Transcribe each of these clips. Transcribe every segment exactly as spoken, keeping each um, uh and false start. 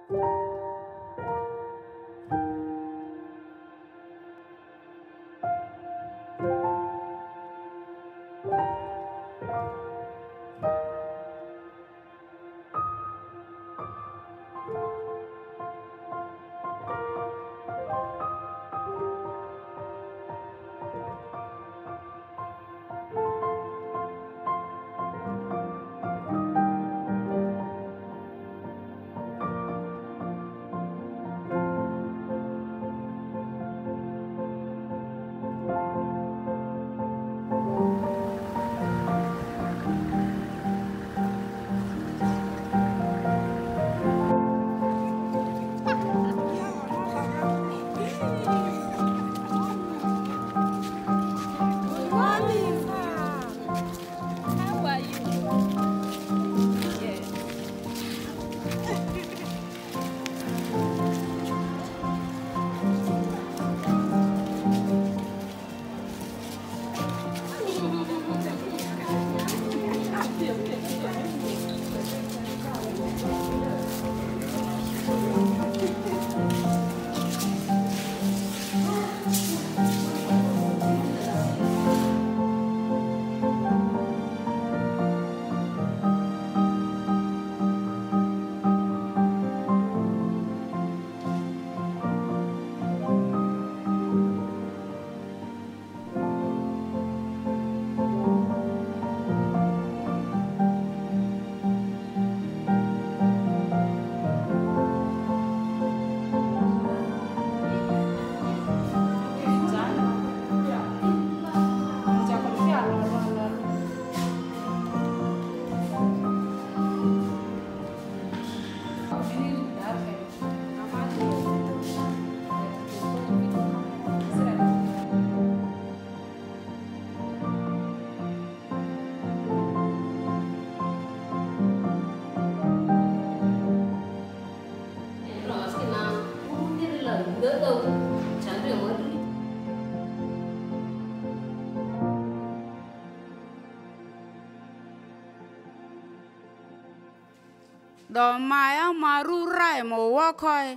Do maya maru rai mo wakoi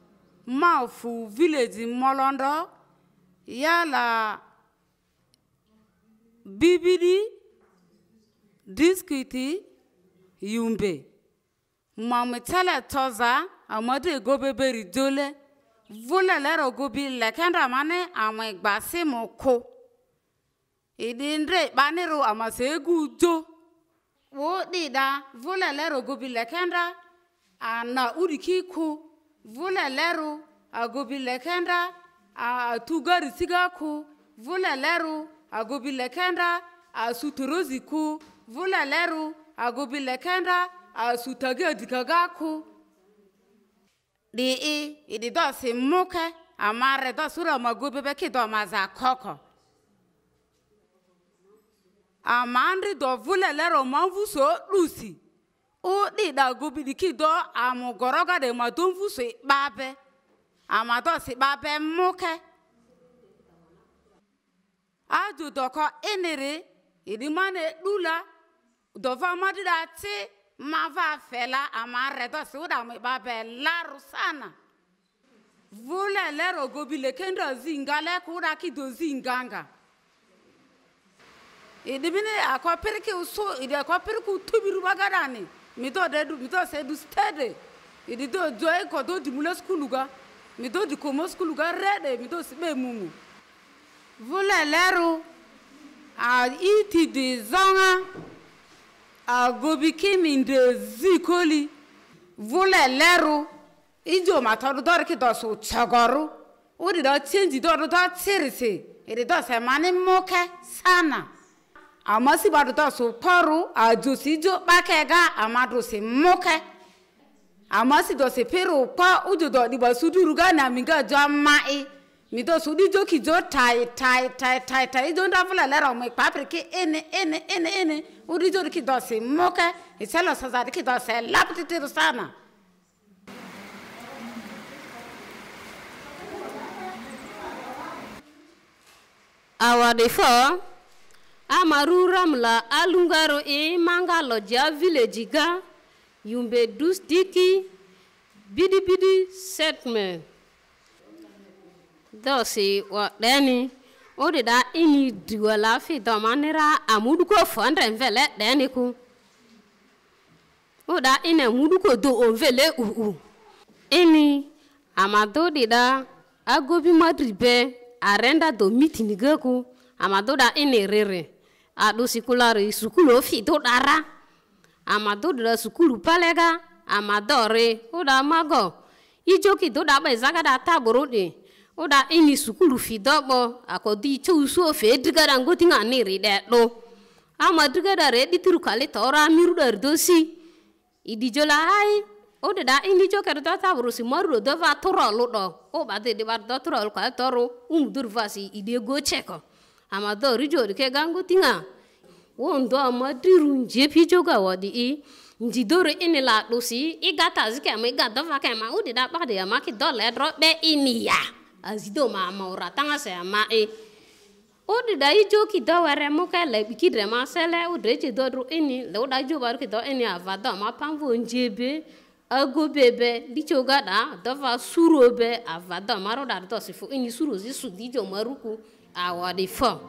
mafu village molondo yala bibidi diskuti yumbe mametele toza amade gobeberi dole vula lero gobi lekenda mane ame gbase moko idindre banero amasegu do wo dida vula lero gobi lekenda ana uriki ku vula lero agobi lekenda a tugari siga ku vula lero agobi lekenda a suturozi ku vula lero agobi lekenda a sutage dikaga ku di e idi do se moke amare do sura magobe be ki do maza koko amandri do vula lero manvu so lusi o di da gobi di ki do amugoroga de madonvu so babe amado se babe moke adu doko enere idi mane dula do va madida ti mava fela amare do se uda me babe laru sana vula lero gobi le kendo zingale kuda ki do zinganga idi mine akopiriki uso idi akopiriku tubiru bagadani mi do de mi do se du stede idi do joy ko do di mule skuluga mi do di komo skuluga rede mi do sibe mumu vula lero a iti de zonga a gobi kimi de zikoli vula lero ijo matodo do ki do so chagoru odi do change do do tirisi idi do se mani moke sana amasi bado do so poru a josijo bakega amado se moke amasi do se pero pa ujo do di basuduru ga na minga jo mai mi do sudi jo ki jo tai tai tai tai tai jo nda vula lero mo papriki ene ene ene ene udi jo ki do se moke e selo saza ki do se laptiti sana awade fo amaru ramla alungaro e mangalo ja village ga yumbe dus diki bidi bidi setme do si wa deni o de da ini duala fi do manera amudu ko fondre vele deni ku o da ine mudu ko do on vele u u ini amado de da agobi madribe arenda do meeting gaku amado da ini rere adu sikulari sukulu fi do dara amado de da sukulu palega amadore o da mago ijoki do da ba zaga da taburu de o da ini sukulu fi do bo akodi chusu fe diga da ngoti ngani ri de do amadiga da re dituru kale tora miru da dosi idi jola ai o de da ini joker do taburu si maru do va toro lo do o ba de ba do toro ka toro um dur vasi ide go cheko amado rijo de ke gango tinga wondo amadiru nje pi joga wadi i njidore ini la dosi igata zike ma igata va ka ma o de da ba de ma ki do le dro be ini ya azido ma ma ora tanga se ma e o de da ijo ki do were mo ka le ki dre ma sele o de je do dro ini le o da jo ba ki do ini ava do ma pamvo njebe ago bebe di choga da do va suro be ava do ma ro da do si fu ini suro zi su di jo maruku awa de fo.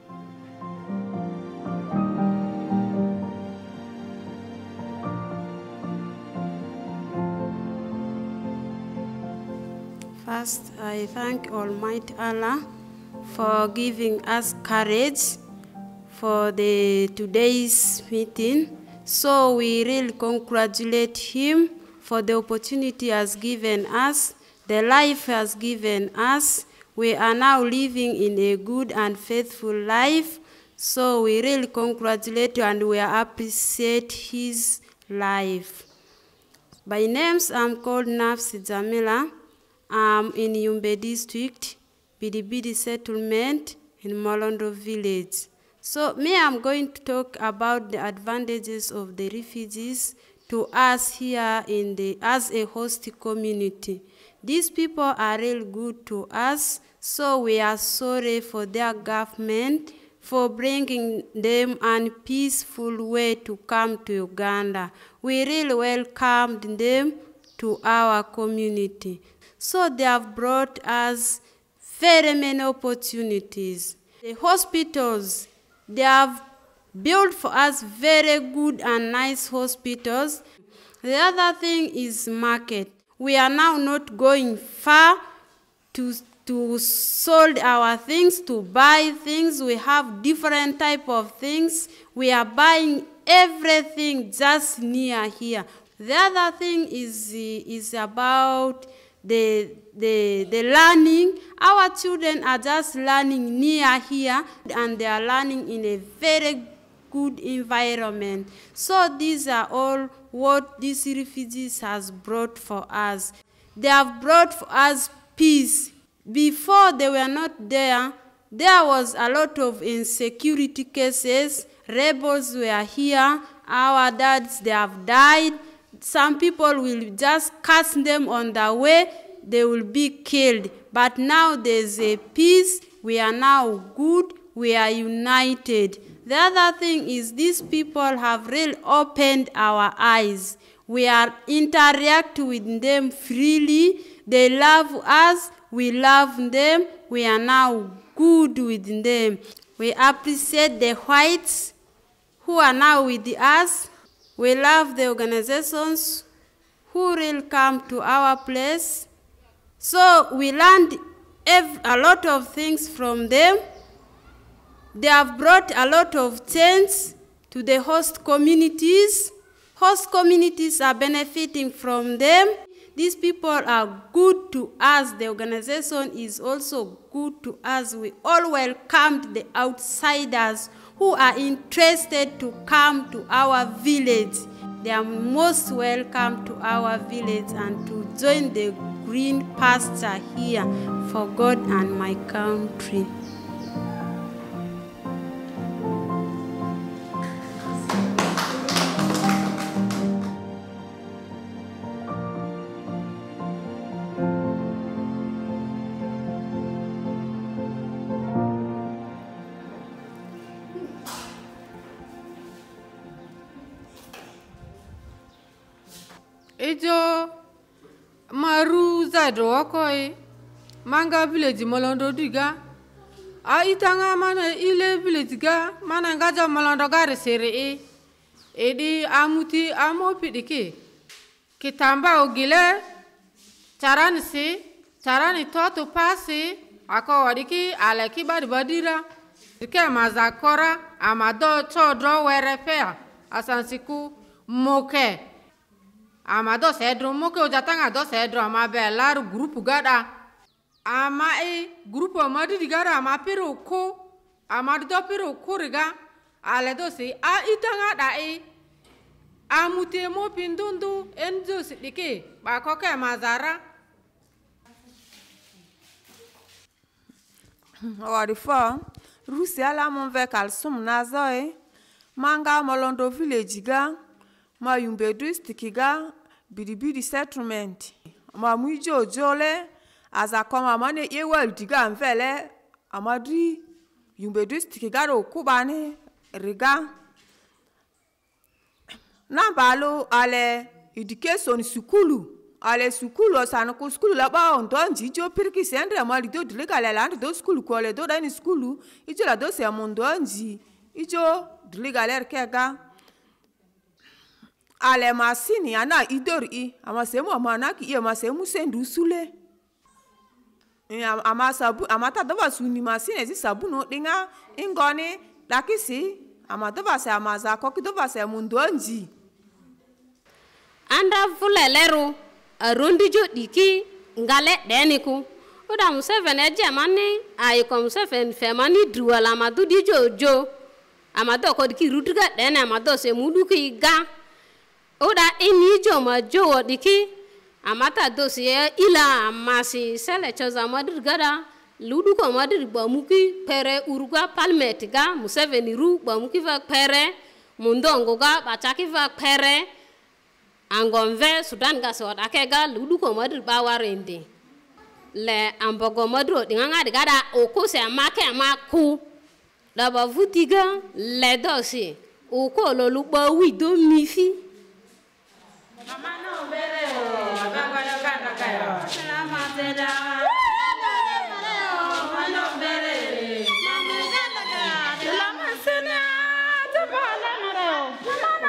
First, I thank Almighty Allah for giving us courage for the today's meeting. So we really congratulate him for the opportunity he has given us, the life he has given us. We are now living in a good and faithful life. So we really congratulate you and we appreciate his life. By names, I'm called Nafsi Jamila. I'm in Yumbe district, Bidi Bidi settlement in Molondo village. So me, I'm going to talk about the advantages of the refugees to us here in the as a host community. These people are real good to us, so we are sorry for their government for bringing them a peaceful way to come to Uganda. We really welcomed them to our community. So they have brought us very many opportunities. The hospitals, they have built for us very good and nice hospitals. The other thing is market. We are now not going far to, to sold our things, to buy things. We have different type of things. We are buying everything just near here. The other thing is, is about The, the, the learning. Our children are just learning near here and they are learning in a very good environment. So these are all what these refugees has brought for us. They have brought for us peace. Before they were not there, there was a lot of insecurity cases. Rebels were here. Our dads, they have died. Some people will just cast them on the way, they will be killed. But now there's a peace, we are now good, we are united. The other thing is these people have really opened our eyes. We are interact with them freely, they love us, we love them, we are now good with them. We appreciate the whites who are now with us. We love the organizations who will come to our place. So we learned a lot of things from them. They have brought a lot of change to the host communities. Host communities are benefiting from them. These people are good to us. The organization is also good to us. We all welcomed the outsiders who are interested to come to our village. They are most welcome to our village and to join the green pasture here for God and my country. Ijo Maru zadro koi. Manga village molondo diga. A itanga mana ile village ga mana ngaja molondo gare sere e. Edi amuti amo pidiki. Kitamba ogile charani si charani toto pasi ako wadiki aleki badi badira. Dike mazakora amado chodro werefea asansiku moke. Amado sedro moke ujatanga do sedro amabe laru grupu gada. Ama e grupu amadi digara ama pero ko amadi do pero ko riga ale do si a itanga da e amute mo pindundu enzo sidike ba koke mazara. Ori fo rusi ala mon ve kalsum nazoe manga molondo village ga ma yumbe district ga bidibidi settlement ma muijo jole aza koma mane ewel diga mvele amadri yumbe district ga ro kubane riga nambalo ale education sukulu ale sukulu osana ku skulu la ba on don jijo pirki sendre mali do dilega la land do skulu ko le do dani skulu ijo la do se amondo anji ijo dilega ler kega ale masini ana idori amasemu amana ki amasemu sendu sule ama sabu amata do ba suni masini zi sabu no dinga ingoni lakisi amata ba se amaza ko ki do ba se mundo anji anda fuleleru arondi jo diki ngale deniku oda Museveni eje mani ayiko Museveni fe mani druwala amadu di jojo amado ko diki rutuga dene amado se mudu ki ga oda eni jo ma jo diki amata dosie ila amasi sele choza madu gada ludu ko madu bamuki pere uruga palmet ga Museveni ru bamuki va pere mundongo ga bachaki va pere Angonve Sudan ga so akega ludu ko madri bawarende le ambogo madro dinganga digada okose amake amaku da ba vutiga le dosi oko lo luba wido mifi mama no bere o baba yo kanda kayo salama teda mama bere mama kanda kayo salama sena tabala maro mama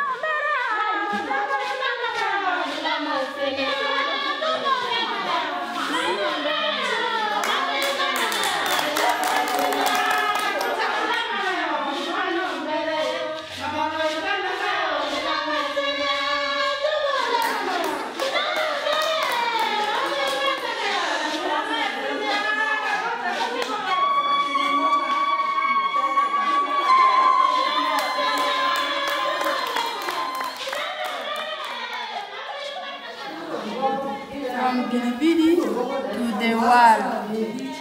From Bilibili to the world.